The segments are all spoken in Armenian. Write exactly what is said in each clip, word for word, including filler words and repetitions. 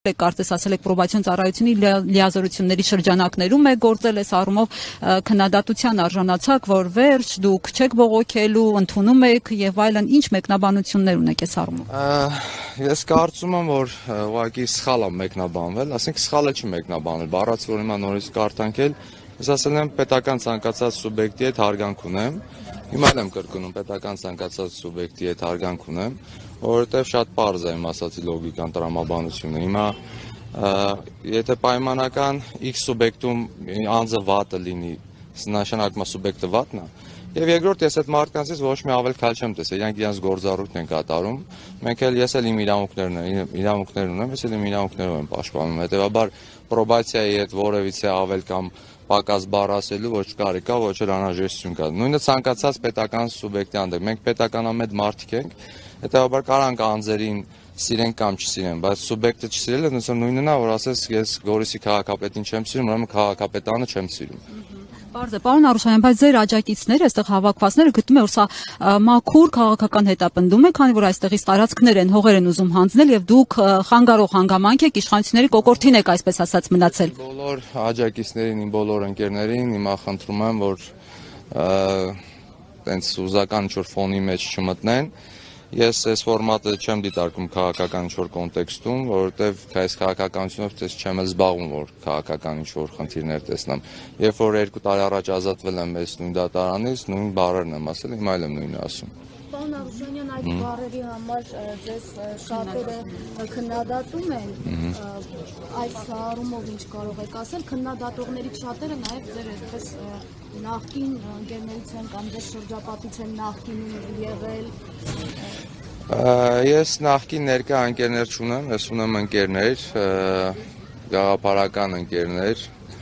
եք կարծես ասել եք պրոբացիոն ծառայությունի լիազորությունների շրջանակներում եք գործել այս առումով քննադատության արժանացաք, որ վերջ դուք չեք բողոքելու, ընդունում եք եւ այլն, ինչ մեկնաբանություններ ունեք այս առումով։ Ես կարծում եմ, որ ուղղակի սխալ է մեկնաբանվել, ասենք սխալը չի մեկնաբանել, բառացի որ հիմա նորից կարդանքել, ես ասել եմ պետական ցանկացած սուբյեկտի հետ հարգանք ունեմ, հիմա եմ կրկնում պետական ցանկացած սուբյեկտի հետ հարգանք ունեմ, որովհետև շատ պարզ է իմ ասացի լոգիկան տրամաբանությունը։ Հիմա եթե պայմանական X սուբյեկտում անձը վատը լինի, նշանակում է սուբյեկտը վատն է, եւ երկրորդ ես այդ մարդկանցից ոչ մի ավել քայլ չեմ տեսել, իրանք իրենց գործառույթն են կատարում, մենք էլ ես էլ իմ իրավունքներն եմ, իրավունքներ ունեմ, ես էլ իմ իրավունքներով եմ պաշտպանում, հետեւաբար պրոբացիայի հետ որևիցե ավել կամ պակաս բառ ասելու ոչ կարիք կա, ոչ էլ անհրաժեշտություն կա։ Նույնը ցանկացած պետական սուբյեկտի հանդեպ, մենք պետականամետ մարդիկ ենք, հետեւաբար կարանք անձերին սիրեն կամ չսիրեն, բայց սուբյեկտը չսիրելը նույնն է, որ ասես ես Գորիսի քաղաքապետին չեմ սիրում, ուրեմն քաղաքապետանը չեմ սիրում։ Պարզ է, պարոն Արուշանյան, բայց ձեր աջակիցները, այստեղ հավաքվածները գտնում են, որ սա մաքուր քաղաքական հետապնդում է, քանի որ այստեղից տարածքներ են, հողեր են ուզում հանձնել եւ դուք խանգարող հանգամանք եք, իշխանությունների կոկորդին եք, այսպես ասած, մնացել։ Բոլոր աջակիցներին, իմ բոլոր ընկերներին հիմա խնդրում եմ, որ տենց ուզական ինչ-որ ֆոնի մեջ չմտնեն։ Ես այս ֆորմատը չեմ դիտարկում քաղաքական ինչ-որ կոնտեքստում, որովհետև այս քաղաքականությունով ես չեմ էլ զբաղվում, որ քաղաքական ինչ-որ խնդիրներ տեսնեմ։ Երբ որ երկու տարի առաջ ազատվել եմ այս նույն դատարանից, նույն բառերն եմ ասել, հիմա էլ եմ նույնը ասում։ Պարոն Արուշանյան, այդ բառերի համար ձեզ շատերը քննադատում են, այս առումով ինչ կարող եք ասել, քննադատողներից շատերը նաև ձեր այսպես նախկին ընկերներից են կամ ձեր շրջապատից են նախկինում եղել։ Ես նախկին ներկա ընկերներ չունեմ, ես ունեմ ընկերներ, գաղափարական ընկերներ,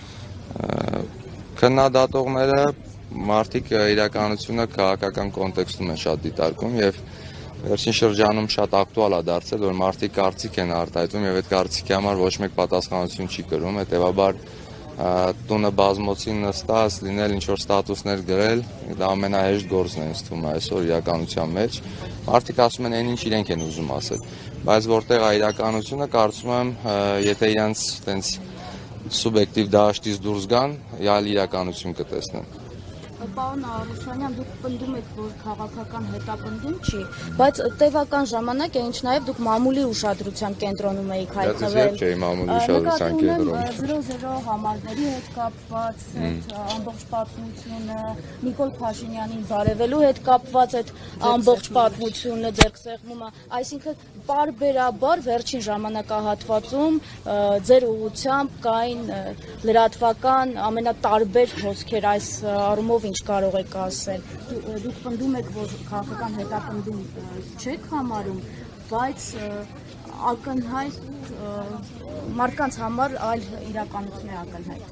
քննադատողները մարդիկ իրականությունը քաղաքական կոնտեքստում են շատ դիտարկում եւ վերջին շրջանում շատ ակտուալ է դարձել, որ մարդիկ կարծիք են արտահայտում եւ այդ կարծիքի համար ոչ մեկ պատասխանատվություն չի կրում, հետեւաբար տունը բազմոցին նստած, լինել ինչ-որ ստատուսներ գրել, դա ամենահեշտ գործն է ինձ թվում այսօր իրականության մեջ։ Մարդիկ ասում են, այն ինչ իրենք են ուզում ասել, բայց որտեղ է իրականությունը, կարծում եմ, եթե իրենց տենց սուբյեկտիվ դաշտից դուրս գան, այլ իրականություն կտեսնեն։ Պարոն Արուշանյան, դուք պնդում եք, որ քաղաքական հետապնդում չի, բայց տևական ժամանակ է, ինչ նաև դուք մամուլի ուշադրության կենտրոնում եք հայտնվել։ Չէ, մամուլի ուշադրության կենտրոնում։ զրո զրո համարների հետ կապված, այդ ամբողջ պատմությունը, Նիկոլ Փաշինյանին բարևելու հետ կապված այդ ամբողջ պատմությունը, ձեռքսեղմումը, այսինքն պարբերաբար վերջին ժամանակահատվածում ձեր ուղղությամբ կային լրատվական ամենատարբեր հոսքեր այս առումով ինչ կարող եք ասել։ Դուք պնդում եք, որ քաղաքական հետապնդում չեք համարում, բայց ակնհայտ մարդկանց համար այլ իրականություն է ակնհայտ։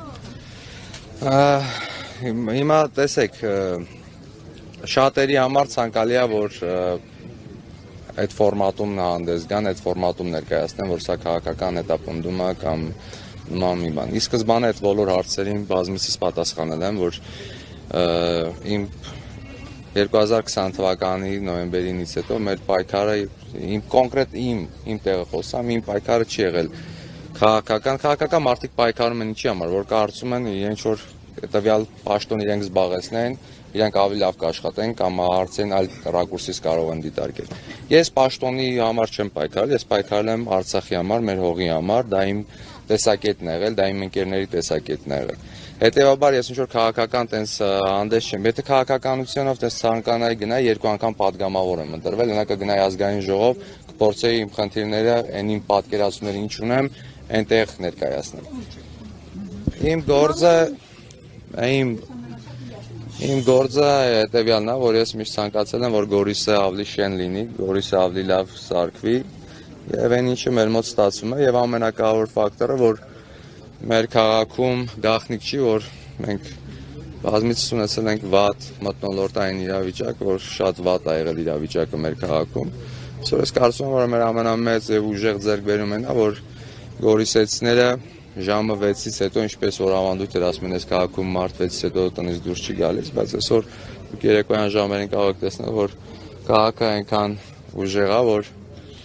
Հիմա տեսեք, շատերի համար ցանկալի է, որ այդ ֆորմատում հանդես գան, այդ ֆորմատում ներկայացնեն, որ սա քաղաքական հետապնդում է կամ նման մի բան։ Ի սկզբանե այդ բոլոր հարցերին բազմիցս պատասխանել եմ, որ իմ երկու հազար քսան թվականի նոյեմբերից հետո մեր պայքարը իմ կոնկրետ իմ իմ տեղը խոսամ, իմ պայքարը չի եղել քաղաքական, քաղաքական մարդիկ պայքարում են ինչի համար, որ կարծում են իրենք որ տվյալ պաշտոն իրենք զբաղեցնեն, իրենք ավելի լավ կաշխատեն կամ հարցերին այլ ռակուրսից կարող են դիտարկել։ Ես պաշտոնի համար չեմ պայքարել, ես պայքարել եմ Արցախի համար, մեր հողի համար, դա իմ տեսակետն է եղել, դա իմ ընկերների տեսակետն է եղել։ Հետևաբար ես ինչ որ քաղաքական տենց հանդես չեմ։ Եթե քաղաքականությունով տենց ցանկանայի գնայի, երկու անգամ падգամավոր եմ ընտրվել, նա կգնայի ազգային ժողով, կփորձեի իմ խնդիրները, այն իմ պատկերացումները ինչ ունեմ, այնտեղ ներկայացնել։ Իմ գործը իմ իմ գործը հետևյալն է, որ ես միշտ ցանկացել եմ, որ Գորիսը ավելի շեն լինի, Գորիսը ավելի լավ սարքվի, եւ այն ինչը մեր մոտ ստացվում է, եւ ամենակարևոր ֆակտորը, որ մեր քաղաքում գաղտնիք չի, որ մենք բազմիցս ունեցել ենք վատ մթնոլորտային իրավիճակ, որ շատ վատ է եղել իրավիճակը մեր քաղաքում։ Այսօր ես կարծում եմ, որ մեր ամենամեծ եւ ուժեղ ձեռքբերումն է, որ գորիսեցիները ժամը վեցից հետո, ինչպես որ ավանդույթ էր ասում են, այս քաղաքում մարդ վեցից հետո տնից դուրս չի գալիս, բայց այսօր դուք երեկոյան ժամերին կարող եք տեսնել, որ քաղաքը այնքան ուժեղ է, որ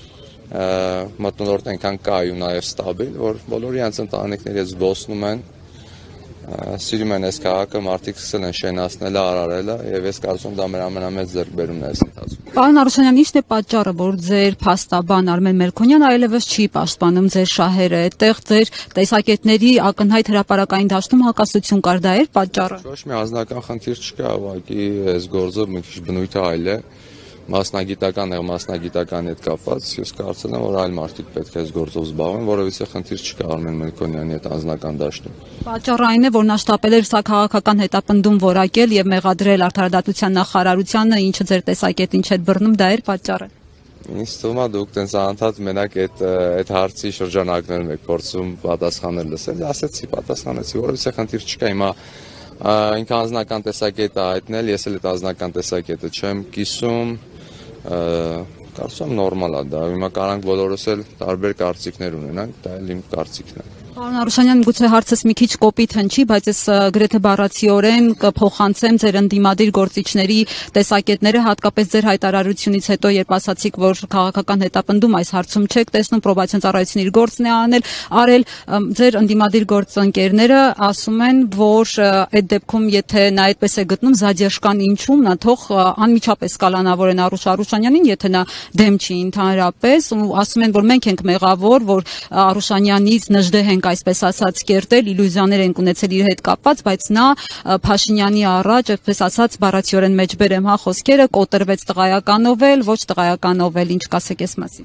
մթնոլորտ այնքան կայուն նաև ստաբիլ, որ բոլորի անց ընտանիքների զբոսնում են, սիրում են այս քաղաքը, մարդիկ սկսել են շենացնել, արարելը եւ ես կարծում դա մեր ամենամեծ ձեռքբերումն է այս ընթացքում։ Պարոն Արուշանյան, ի՞նչն է պատճառը, որ ձեր փաստաբան Արմեն Մելքոնյան այլևս չի պաշտպանում ձեր շահերը, այդտեղ ձեր տեսակետների ակնհայտ հրապարակային դաշտում հակասություն կար, դա էր պատճառը։ Ոչ մի անձնական խնդիր չկա, ուղղակի այս գործը մի քիչ բնույթը այլ է, մասնագիտական է, մասնագիտականի հետ կապված, ես կարծում եմ, որ այլ մարդիկ պետք է այս գործով զբաղվեն, որովհետեւ խնդիր չկա Արմեն Մելքոնյանի հետ անձնական դաշտում։ Պատճառը այն է, որ նա շտապել էր սա քաղաքական հետապնդում որակել եւ մեղադրել Արդարադատության նախարարությանը, ինչը ձեր տեսակետին չէր բռնում, դա էր պատճառը։ Ինձ թվում է դուք տենց անընդհատ մենակ այդ այդ հարցի շրջանակներում եք փորձում պատասխանել լսել, ասեցի, պատասխանեցի, որովհետեւ խնդիր չկա, հիմա ինքը անձնական տեսակետ է հայտնել, ես էլ այդ անձնական տեսակետը չեմ կիսում, կարծում եմ նորմալ է դա, հիմա կարանք բոլորս էլ տարբեր կարծիքներ ունենանք, դա էլ իմ կարծիքն է։ Պարոն Արուշանյան, գուցե հարցս մի քիչ կոպիտ հնչի, բայց ես գրեթե բառացիորեն կփոխանցեմ ձեր ընդդիմադիր գործիչների տեսակետները, հատկապես ձեր հայտարարությունից հետո, երբ ասացիք, որ քաղաքական հետապնդում այս հարցում չեք տեսնում, պրոբացիոն ծառայությունն իր գործն է անել, արել, ձեր ընդդիմադիր գործընկերները ասում են, որ այդ դեպքում, եթե նա այդպես է գտնում, Զադեշկան ինչու՞մ, նա թող անմիջապես կալանավորեն Արուշ Արուշանյանին, եթե նա դեմ չի ընդհանրապես, ու ասում են, որ մենք ենք մեղավոր, որ Արուշանյանից նժդեհ ենք այսպես ասած կերտել, իլյուզիաներ ենք ունեցել իր հետ կապված, բայց նա Փաշինյանի առաջ, այսպես ասած, բառացիորեն մեջբերեմ հա խոսքերը, կոտրվեց տղայականով էլ, ոչ տղայականով էլ, ինչ կասեք այս մասին։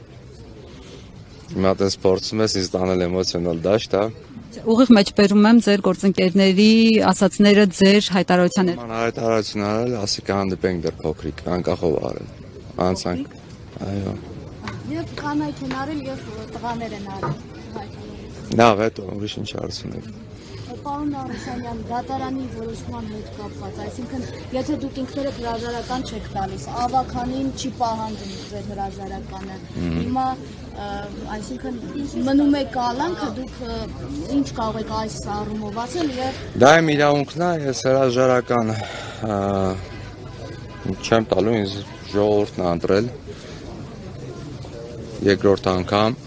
Հիմա դες փորձում ես ինձ տանել էմոցիոնալ դաշտ, հա։ Ուղիղ մեջբերում եմ ձեր գործընկերների ասացները ձեր հայտարարության հետ։ Ման հայտարարություն արել, ասի կհանդիպենք դեռ փոքրիկ, անկախով արել։ Անցանք, այո։ Եվ կանայք են արել, եւ տղաներ են արել։ Լավ, հետո ուրիշ ինչ հարցուներ։ Պարոն Արուշանյան, դատարանի որոշման հետ կապված, այսինքն, եթե դուք ինքներդ հրաժարական չեք տալիս, ավականին չի պահանջում ձեր հրաժարականը։ Հիմա, այսինքն, մնում է կալանքը, դուք ինչ կարող եք այս առումով ասել եւ Դա իմ իրավունքն է, ես հրաժարական չեմ տալու, ինձ ժողովուրդն է ընտրել երկրորդ անգամ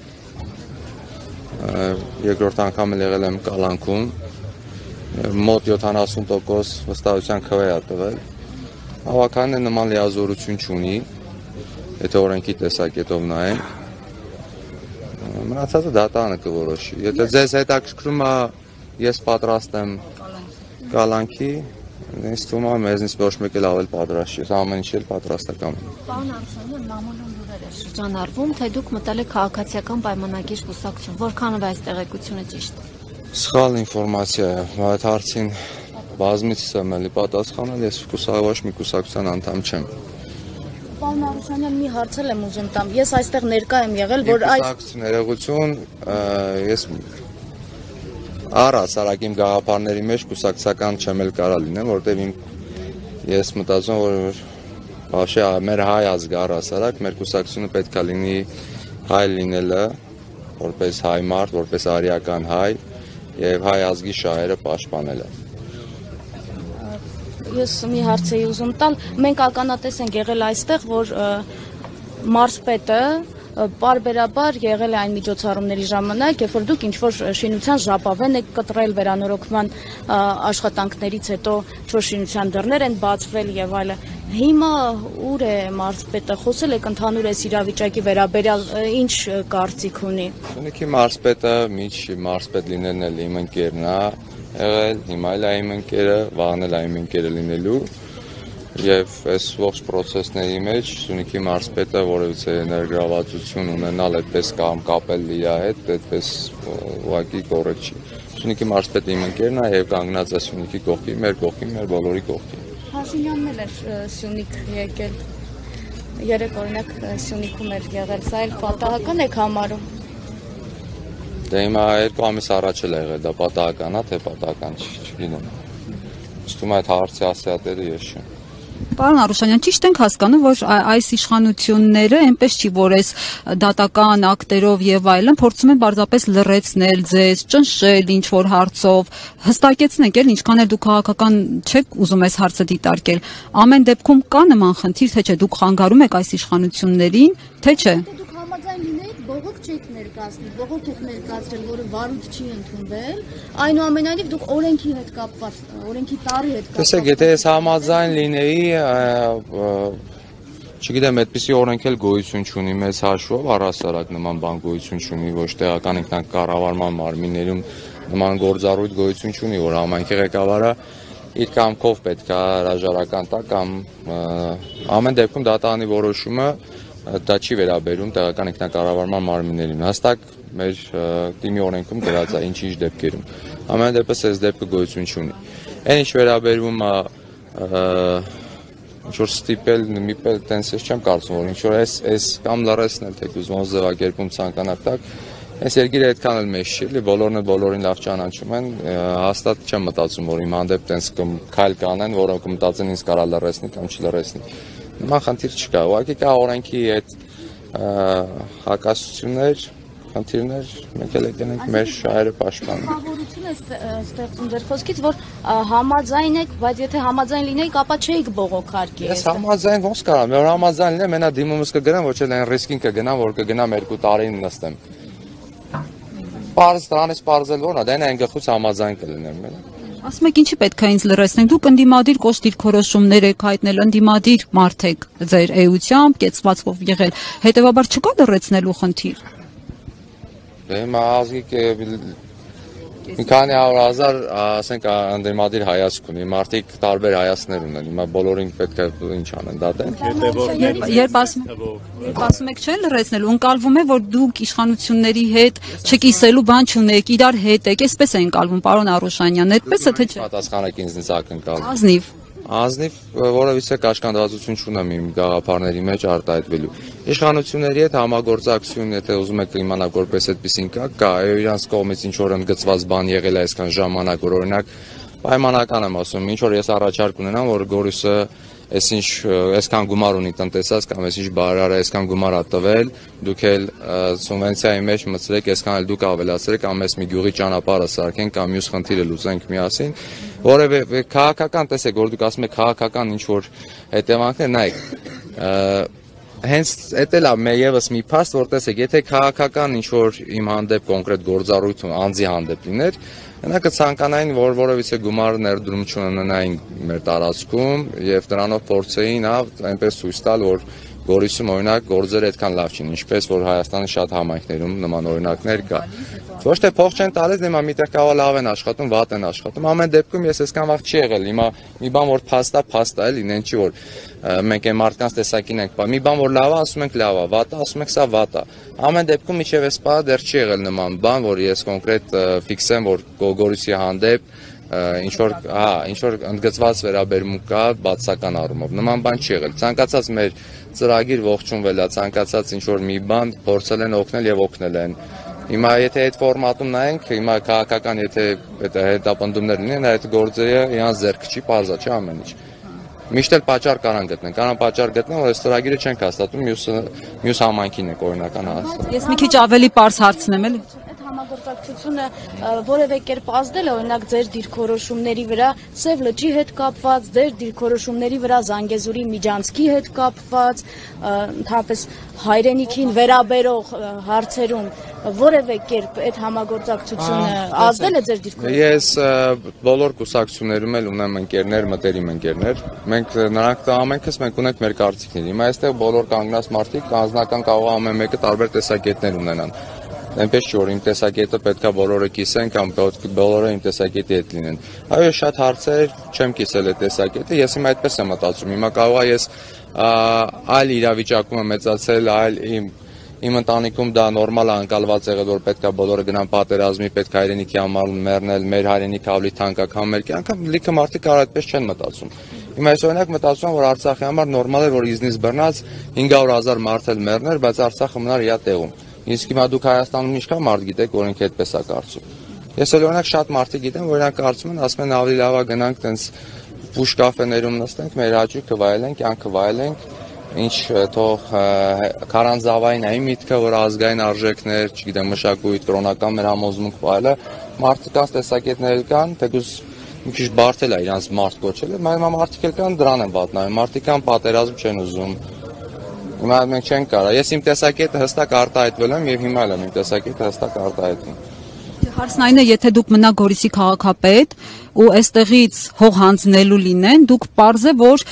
երկրորդ անգամ էլ եղել եմ կալանքում, մոտ յոթանասուն տոկոս վստահության քվե է տվել, ավականն է նման լիազորություն չունի, եթե օրենքի տեսակետով նայենք, մնացածը դատարանը կորոշի, եթե ձեզ հետաքրքրում է, ես պատրաստ եմ կալանքի, ինձ թվում է մեզնից ոչ մեկ էլ ավել պատրաստ չի, ամեն ինչ էլ պատրաստական է։ Պարոն Արուշանյան, մամուլում լուրեր է շրջանառվում, թե դուք մտել եք քաղաքացիական պայմանագիր կուսակցություն, որքանով է այս տեղեկությունը ճիշտ։ Սխալ ինֆորմացիա է, այդ հարցին բազմիցս եմ էլի պատասխանել, ես ոչ մի կուսակցության անդամ չեմ։ Պարոն Արուշանյան, մի հարց եմ ուզում տամ, ես այստեղ ներկա եմ եղել, որ այս կուսակցություն ներողություն, ես առհասարակ իմ գաղափարների մեջ կուսակցական չեմ էլ կարա լինեմ, որտեղ իմ ես մտածում որ բաշե մեր հայ ազգը առհասարակ մեր կուսակցությունը պետք է լինի հայ լինելը, որպես հայ մարդ, որպես արիական հայ եւ հայ ազգի շահերը պաշտպանելը։ Ես մի հարց էի ուզում տալ, մենք ականատես ենք եղել այստեղ, որ մարզպետը պարբերաբար եղել է այն միջոցառումների ժամանակ, երբ որ դուք ինչ-որ շինության ժապավեն եք կտրել վերանորոգման աշխատանքներից հետո ինչ-որ շինության դռներ են բացվել եւ այլը։ Հիմա ուր է մարզպետը, խոսել եք ընդհանուր այս իրավիճակի վերաբերյալ, ինչ կարծիք ունի։ Շնորհքի մարզպետը միջ մարզպետ լինելն էլ իմ ընկերն է եղել, հիմա էլ է իմ ընկերը, վաղն էլ է իմ ընկերը լինելու։ Եվ այս ողջ process-ների մեջ Սյունիքի մարզպետը որևիցե ներգրավվածություն ունենալ այդպես կամ կապել իր հետ, այդպես ուղղակի կոռեկտ չի։ Սյունիքի մարզպետը իմ ընկերն է եւ կանգնած է Սյունիքի կողքի, մեր կողքի, մեր բոլորի կողքի։ Փաշինյանն էլ էր Սյունիք եկել։ Երեք օրինակ Սյունիքում էր եղել, սա էլ պատահական եք համարում։ Դե հիմա երկու ամիս առաջ էլ եղել, դա պատահական է, թե պատահական չի, չգիտեմ։ Ստում այդ հարցի ասիատերը ես չեմ։ Պարոն Արուշանյան, ճիշտ ենք հասկանում, որ այս իշխանությունները այնպես չի, որ այս դատական ակտերով եւ այլն փորձում են պարզապես լրացնել ձեզ, ճնշել ինչ որ հարցով, հստակեցնենք էլ ինչքան էլ դուք քաղաքական չեք ուզում այս հարցը դիտարկել։ Ամեն դեպքում կա նման խնդիր, թե չէ դուք խանգարում եք այս իշխանություններին, թե չէ։ Դուք համաձայն չեք ներկայացնի, բողոք եք ներկայացրել, որը վարույթ չի ընդունվել, այնուամենայնիվ դուք օրենքի հետ կապված, օրենքի տարի հետ կապված։ Տեսեք, եթե ես համաձայն լինեի, չգիտեմ, այդպիսի օրենք էլ գոյություն չունի մեծ հաշվով, առհասարակ նման բան գոյություն չունի, ոչ տեղական ինքնակառավարման մարմիններում նման գործառույթ գոյություն չունի, որ համայնքի ղեկավարը իր կամքով պետք է հրաժարական տա կամ ամեն դեպքում դատարանի որոշումը դա չի վերաբերում տեղական ինքնակառավարման մարմիններին։ Հստակ մեր թիմի օրենքում գրած է ինչ-ինչ դեպքերում։ Ամեն դեպս այս դեպքը գոյություն չունի։ Այն ինչ վերաբերում է ինչ որ ստիպել, միպել, տենց ես չեմ կարծում, որ ինչ որ այս այս կամ լռեցնել, թեկուզ ոնց ձևակերպում ցանկանաք տակ, այս երկիրը այդքան էլ մեծ չի, լի բոլորն բոլորին լավ ճանաչում են, հաստատ չեմ մտածում, որ իմ հանդեպ տենց քայլ կանեն, որոնք մտածեն ինձ կարա լռեցնի կամ չլռեցնի։ Նման խնդիր չկա, ուղղակի կա օրենքի այդ հակասություններ, խնդիրներ, մենք էլ եկենք մեր շահերը պաշտպանել։ Խաղաղություն է ստեղծում ձեր խոսքից, որ համաձայն եք, բայց եթե համաձայն լինեիք, ապա չէիք բողոքարկի։ Ես համաձայն ոնց կարամ, որ համաձայն լինեմ, մենա դիմումս կգնամ, ոչ էլ այն ռիսկին կգնամ, որ կգնամ երկու տարին նստեմ։ Պարզ դրանից պարզել որն է, դա այն գլխուց համաձայն կլինեմ։ Ասում եք ինչի պետք է ինձ լռեցնենք, դուք ընդդիմադիր կոշտ դիրքորոշումներ եք հայտնել, ընդդիմադիր մարդ եք ձեր էությամբ, կեցվածքով եղել, հետևաբար չկա լռեցնելու խնդիր։ Դե հիմա ազգիկ մի քանի հարյուր հազար, ասենք, ընդդիմադիր հայացք ունի, մարդիկ տարբեր հայացքներ ունեն, հիմա բոլորին պետք է ինչ անեն, դատեն։ Երբ ասում եք չեն լռեցնելու, ընկալվում է, որ դուք իշխանությունների հետ չկիսելու բան չունեք, իրար հետ եք, այսպես է ընկալվում, պարոն Արուշանյան, այդպես է թե չէ։ Պատասխանեք ինձ ակնկալ։ Ազնիվ։ Ազնիվ որևիցե կաշկանդվածություն չունեմ իմ գաղափարների մեջ արտահայտվելու։ Իշխանությունների հետ համագործակցություն, եթե ուզում եք իմանալ որպես այդպեսին կա, կա, իրանց կողմից ինչ որ ընդգծված բան եղել է այսքան ժամանակ, որ օրինակ պայմանական եմ ասում, ինչ որ ես առաջարկ ունենամ, որ Գորիսը այսինչ այսքան գումար ունի տնտեսած կամ այսինչ բարարը այսքան գումար ա տվել, դուք էլ սուբվենցիայի մեջ մտցրեք, այսքան էլ դուք ավելացրեք, կամ այս մի գյուղի ճանապարհը սարքենք կամ մյուս խնդիրը լուծենք միասին, որևէ քաղաքական, տեսեք, որ դուք ասում եք քաղաքական ինչ որ հետևանքներ, նայեք, հենց էդ էլ է եւս մի փաստ, որ տեսեք, եթե քաղաքական ինչ որ իմ հանդեպ կոնկրետ գործառույթ անձի հանդեպ լիներ, նա կցանկանային, որ որևիցե գումար ներդրում չունենային մեր տարածքում եւ դրանով փորձեին այնպես ցույց տալ, որ Գորիսում օրինակ գործերը այդքան լավ չեն, ինչպես որ Հայաստանի շատ համայնքներում նման օրինակներ կա։ Ոչ թե փող չեն տալիս, հիմա միտեղ կարող լավ են աշխատում, վատ են աշխատում։ Ամեն դեպքում ես այսքան վաղ չի եղել։ Հիմա մի բան որ փաստա, փաստա էլի, նեն չի որ մենք այն մարդկանց տեսակին ենք, մի բան որ լավ է, ասում ենք լավ է, վատ է, ասում ենք սա վատ է։ Ամեն դեպքում իջև էս բանը դեռ չի եղել նման բան, որ ես կոնկրետ ֆիքսեմ, որ Գորիսի հանդեպ ինչ որ, հա, ինչ որ ընդգծված վերաբերմունք կա բացական առումով։ Նման բան չի եղել։ Ցանկացած մեր ծրագիր ողջունվել է, ցանկացած ինչ որ մի բան փորձել են օգնել եւ օգնել են։ Հիմա եթե այդ ֆորմատում նայենք, հիմա քաղաքական եթե այդ հետապնդումներ լինեն, այդ գործերը իրանց ձեռք չի, բարձա չի ամեն ինչ։ Միշտ էլ պատճառ կարան գտնեն, կարան պատճառ գտնեն, որ այս ծրագիրը չենք հաստատում, մյուս մյուս համայնքին է օրինական հաստատում։ Ես մի քիչ ավելի པարզ հարցնեմ էլի։ Համագործակցությունը որևէ կերպ ազդել է օրինակ ձեր դիրքորոշումների վրա, Սև լճի հետ կապված, ձեր դիրքորոշումների վրա Զանգեզուրի միջանցքի հետ կապված, ընդհանրապես հայրենիքին վերաբերող հարցերում որևէ կերպ այդ համագործակցությունը ազդել է ձեր դիրքորոշումներին։ Ես բոլոր կուսակցություններում էլ ունեմ ընկերներ, մտերիմ ընկերներ։ Մենք նրանք ամենքս մենք ունենք մեր կարծիքներ։ Հիմա այստեղ բոլոր կանգնած մարդիկ անձնական կարող է ամեն մեկը տարբեր տեսակետներ ունենան։ Այնպես չի որ իմ տեսակետը պետքա բոլորը կիսեն կամ բոլորը իմ տեսակետի հետ լինեն։ Այո, շատ հարցեր չեմ կիսել այդ տեսակետը, ես հիմա այդպես եմ մտածում։ Հիմա կարող է ես այլ իրավիճակում եմ մեծացել, այլ իմ իմ ընտանիքում դա նորմալ է անկալված եղել, որ պետքա բոլորը գնան պատերազմի, պետք է հայրենիքի համար մեռնել, մեր հայրենիքը ավելի թանկ է, քան մեր կյանքը, լիքը մարդիկ կարող այդպես չեն մտածում։ Հիմա ես օրինակ մտածում եմ, որ Արցախի համար նորմալ է, որ իզնից բռնած հինգ հարյուր հազար մարդ էլ մեռներ, բայց Արցախը մնար իր տեղում։ Իսկ հիմա դուք Հայաստանում ինչքան մարդ գիտեք, որ ինքը այդպես է կարծում։ Ես էլ օրինակ շատ մարդիկ գիտեմ, որ իրանք կարծում են, ասում են ավելի լավ է գնանք տենց պուշ կաֆեներում նստենք, մեր հաճույքը վայելենք, կյանքը վայելենք, ինչ թող քարանձավային այն միտքը, որ ազգային արժեքներ, չգիտեմ, մշակույթ, կրոնական մեր համոզմունք վայելը, մարդկանց տեսակետներ կան, թեկուզ մի քիչ բարդ է իրանց մարդ կոչելը, բայց մարդիկ էլ կան դրան են վատնայում, մարդիկ կան պատերազմ չեն ուզում։ Հիմա մենք չենք կարող։ Ես իմ տեսակետը հստակ արտահայտվել եմ եւ հիմա էլ եմ իմ տեսակետը հստակ արտահայտվում։ Հարցն այն է, եթե դուք մնաք Գորիսի քաղաքապետ ու այստեղից հող հանձնելու լինեն, դուք պարզ է, որ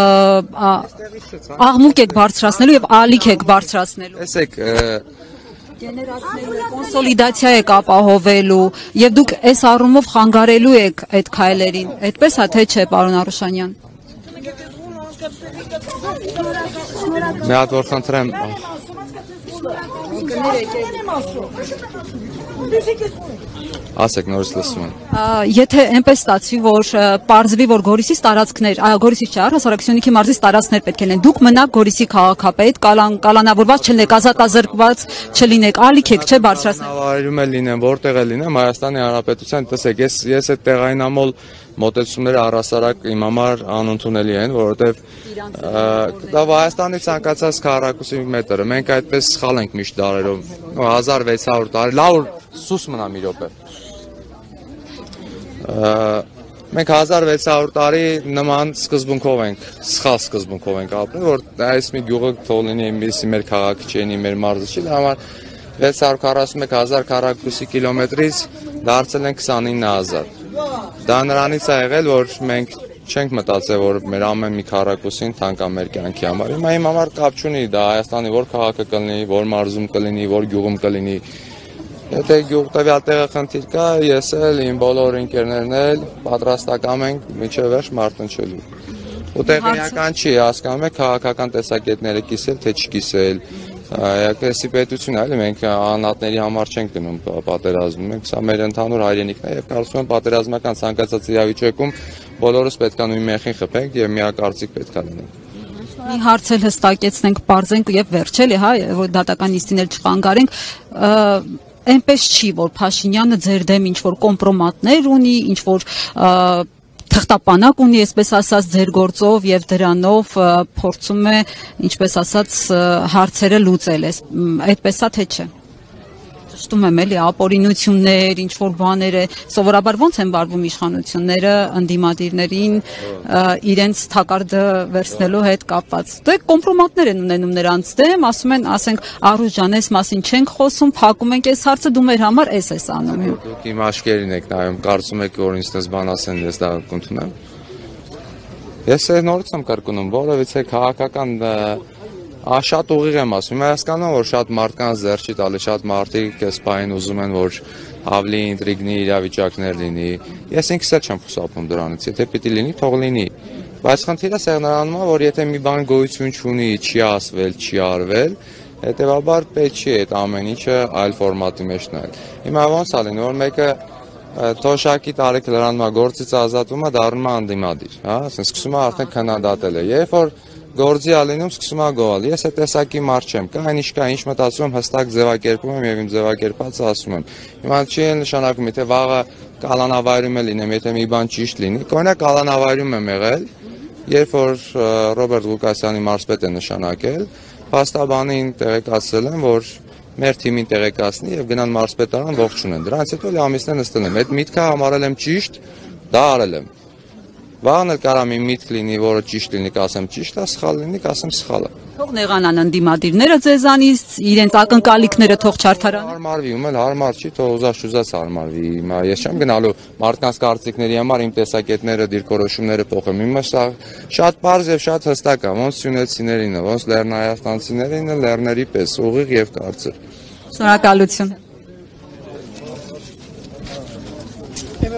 աղմուկ եք բարձրացնելու եւ ալիք եք բարձրացնելու։ Տեսեք, Գեներացնելու, կոնսոլիդացիա եք ապահովելու եւ դուք այս առումով խանգարելու եք այդ քայլերին։ Այդպես է թե չէ, պարոն Արուշանյան։ Մի հատ որ խնդրեմ։ Ասեք, նորից լսում եմ։ Եթե այնպես ստացվի, որ պարզվի, որ Գորիսից տարածքներ, այո, Գորիսից չէ, առհասարակ Սյունիքի մարզից տարածքներ պետք է լինեն, դուք մնաք Գորիսի քաղաքապետ, կալանավորված չլինեք, ազատազրկված չլինեք, ալիք եք, չէ, բարձրացնել։ Նավարում է լինեմ, որտեղ է լինեմ, Հայաստանի Հանրապետության, տեսեք, ես ես այդ տեղայնամոլ մոտեցումները առհասարակ իմ համար անընդունելի են, որովհետև դա Հայաստանի ցանկացած քառակուսի մետրը, մենք այդպես սխալ ենք միշտ դարերով, հազար վեց հարյուր տարի, լավ սուս մնա մի րոպե։ Մենք հազար վեց հարյուր տարի նման սկզբունքով ենք, սխալ սկզբունքով ենք ապրել, որ այս մի գյուղը թող լինի այնպեսի մեր քաղաքը չէ, մեր մարզը չի, դա համար վեց հարյուր քառասունմեկ հազար քառակուսի կիլոմետրից դարձել են քսանինը հազար։ Դա նրանից է եղել, որ մենք չենք մտածել, որ մեր ամեն մի քառակուսին թանկ է մեր կյանքի համար։ Հիմա իմ համար կապ չունի, դա Հայաստանի որ քաղաքը կլինի, որ մարզում կլինի, որ գյուղում կլինի։ Եթե գյուղ տվյալ տեղը խնդիր կա, ես էլ իմ բոլոր ընկերներն էլ պատրաստական ենք մինչև վերջ մարտնչելու։ Ու տեղյական չի, հասկանում եք քաղաքական տեսակետները կիսել, թե չկիսել։ Այսի պետություն այլ մենք անհատների համար չենք գնում պատերազմում, մենք սա մեր ընդհանուր հայրենիքն է եւ կարծում եմ պատերազմական ցանկացած իրավիճակում բոլորս պետք է նույն մեխին խփենք եւ միակարծիք պետք է լինենք։ Մի հարց էլ հստակեցնենք, բարձենք եւ վերջելի, հա, որ դատական նիստին էլ չխանգարենք, այնպես չի, որ Փաշինյանը ձեր դեմ ինչ որ կոմպրոմատներ ունի, ինչ որ թղթապանակ ունի, այսպես ասած, ձեր գործով եւ դրանով փորձում է, ինչպես ասած, հարցերը լուծել, այդպես է թե չէ։ Ճշտում եմ էլի, ապօրինություններ, ինչ որ բաներ է, սովորաբար ոնց են վարվում իշխանությունները ընդդիմադիրներին իրենց թակարդը վերցնելու հետ կապված։ Դե կոմպրոմատներ են ունենում նրանց դեմ, ասում են, ասենք, Արուշ ջան, այս մասին չենք խոսում, փակում ենք այս հարցը, դու մեր համար էս ես անում։ Դուք իմ աշկերին եք նայում, կարծում եք, որ ինձ բան ասեն, ես դա կընդունեմ։ Ես նորից եմ կրկնում, որովհետեւ քաղաքական Շատ ուղիղ եմ ասում, είμαι հասկանում, որ շատ մարդկանց ձեռ չի տալի, շատ մարդիկ այս պահին ուզում են, որ ավելի ինտրիգնի իրավիճակներ լինի։ Ես ինքս էլ չեմ խուսափում դրանից, եթե պիտի լինի, թող լինի։ Բայց խնդիրը սեղնարանում է, որ եթե մի բան գոյություն չունի, չի ասվել, չի արվել, հետեւաբար պետք չի այդ ամեն ինչը այլ ֆորմատի մեջ նայել։ Հիմա ոնց է լինում, որ մեկը թոշակի տարիք լրանումա գործից ազատվում է, դառնում է անդիմադիր, հա, ասեն սկսում է արդեն քննադատել է։ Երբ որ գործի ալինում սկսում է գոհալ։ Ես այդ տեսակի մարդ չեմ, կա այն ինչ կա, ինչ մտածում եմ, հստակ ձևակերպում եմ եւ իմ ձևակերպածը ասում եմ։ Հիմա չի նշանակում, եթե վաղը կալանավայրում եմ լինեմ, եթե մի բան ճիշտ լինի, կօրինակ կալանավայրում եմ եղել, երբ որ Ռոբերտ Ղուկասյանի մարզպետ է նշանակել, փաստաբանին տեղեկացրել եմ, որ մեր թիմին տեղեկացնի եւ գնան մարզպետարան ողջունեն։ Դրանից հետո էլ ամիսներ նստել եմ։ Այդ միտքը համարել եմ ճիշտ, դա արել եմ։ Վաղն էլ կարամ իմ միտք լինի, որը ճիշտ լինի, կասեմ ճիշտ է, սխալ լինի, կասեմ սխալ է։ Թող նեղանան ընդդիմադիրները ձեզանից, իրենց ակնկալիքները թող չարթարանան։ Հարմարվի, ում էլ հարմար չի, թող ուզած-ուզած հարմարվի։ Հիմա ես չեմ գնալու մարդկանց կարծիքների համար իմ տեսակետները, դիրքորոշումները փոխեմ։ Հիմա սա շատ պարզ եւ շատ հստակ է, ոնց սյունեցիներինը, ոնց լեռնահայաստանցիներինը, լեռների պես, ուղիղ եւ կարծր։ Շնորհակալություն։